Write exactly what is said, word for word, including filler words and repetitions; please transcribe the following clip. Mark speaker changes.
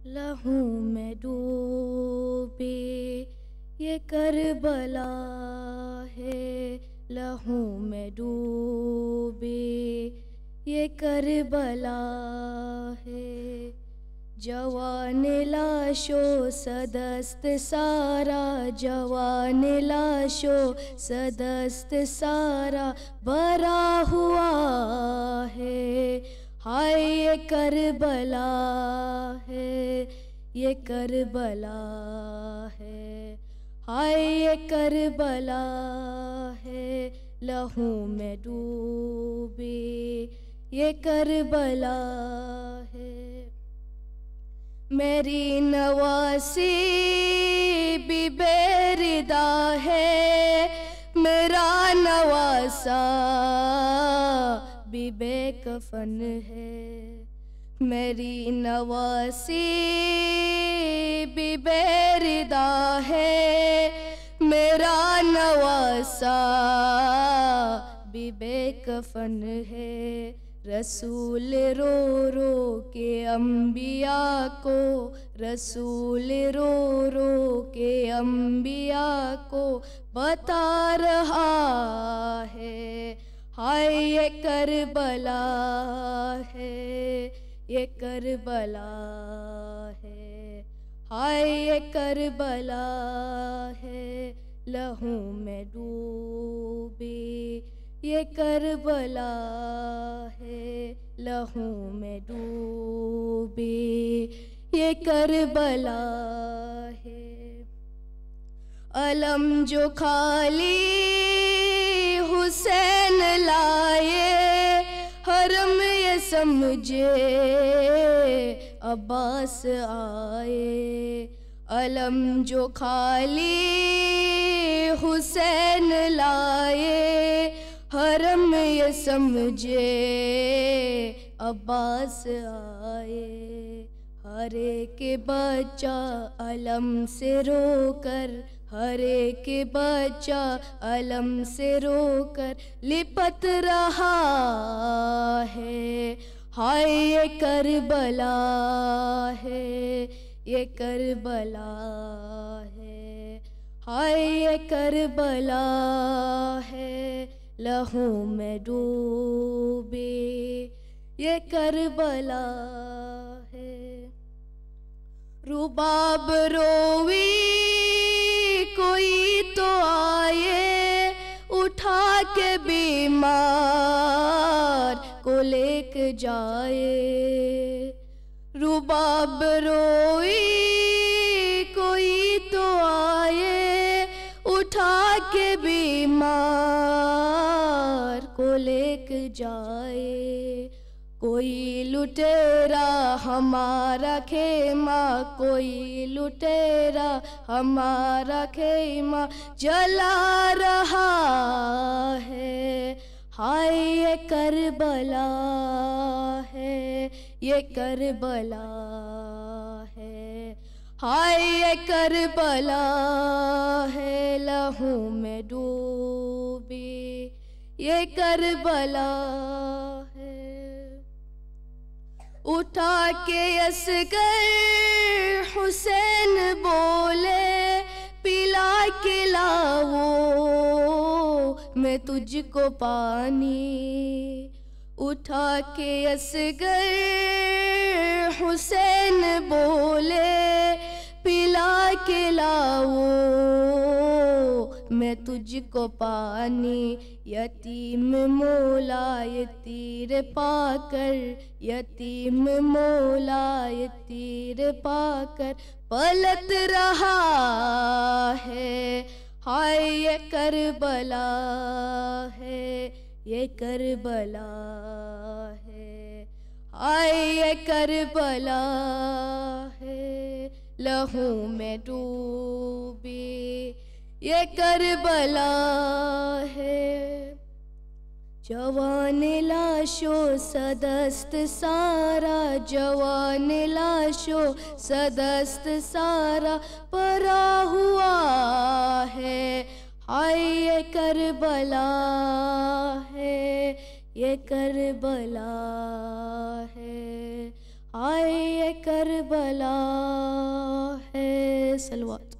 Speaker 1: لہو میں ڈوبے یہ کربلا ہے، لہو میں ڈوبے یہ کربلا ہے، جوان لاشو صدست سارا، جوان لاشو صدست سارا بھرا ہوا ہے، ہائے یہ کربلا ہے، یہ کربلا ہے، ہائے یہ کربلا ہے، لہو میں ڈوبے یہ کربلا ہے، میری نواسی بھی بے ردا ہے، میرا نواسا بھی بے کفن ہے، میری نواسی بھی بے ردا ہے، میرا نواسا بھی بے کفن ہے، رسول رو رو کے انبیاء کو، رسول رو رو کے انبیاء کو بتا رہا ہے، ہائے یہ کربلا ہے، یہ کربلا ہے، ہائے یہ کربلا ہے، لہو میں ڈوبے یہ کربلا ہے، لہو میں ڈوبے یہ کربلا ہے، علم جو خالی حسین لائے، حرم یہ سمجھے عباس آئے، علم جو خالی حسین لائے، حرم یہ سمجھے عباس آئے، ہر ایک بچہ علم سے رو کر، ہر ایک بچہ علم سے رو کر لپٹ رہا ہے، ہائے یہ کربلا ہے، یہ کربلا ہے، ہائے یہ کربلا ہے، لہو میں ڈوبے یہ کربلا ہے، رباب روئی کوئی تو آئے، اٹھا کے بیمار کو لے کے جائے، رباب روئی کوئی تو آئے، اٹھا کے بیمار کو لے کے جائے، کوئی لٹیرا ہمارا خیمہ، کوئی لٹیرا ہمارا خیمہ جلا رہا ہے، ہائے یہ کربلا ہے، یہ کربلا ہے، ہائے یہ کربلا ہے، لہو میں ڈوبے یہ کربلا ہے، اٹھا کے اصغر حسین بولے، پلا کے لاؤ میں تجھ کو پانی، اٹھا کے اصغر حسین بولے، پلا کے لاؤ میں تجھ کو پانی، یتیم مولا یہ تیر پا کر، یتیم مولا یہ تیر پا کر پلٹ رہا ہے، ہائے یہ کربلا ہے، یہ کربلا ہے، ہائے یہ کربلا ہے، لہو میں ڈوبے یہ کربلا ہے، جوان لاشو صدست سارا، جوان لاشو صدست سارا بھرا ہوا ہے، ہائے یہ کربلا ہے، یہ کربلا ہے، آئے کربلا ہے. صلوات.